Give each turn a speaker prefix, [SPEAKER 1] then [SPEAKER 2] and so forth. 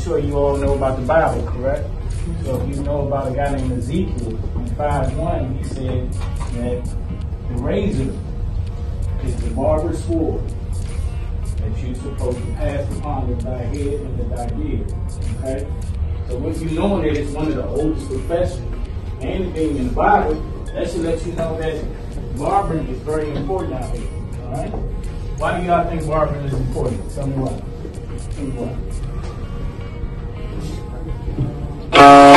[SPEAKER 1] sure you all know about the Bible, correct? So if you know about a guy named Ezekiel, in 5:1, he said that the razor is the barber's sword that you're supposed to pass upon with thy head and with thy beard. Okay? So with you knowing that it's one of the oldest professions, anything in the Bible, that should let you know that barbering is very important out here. Alright? Why do y'all think barbering is important? Tell me why. Tell me why.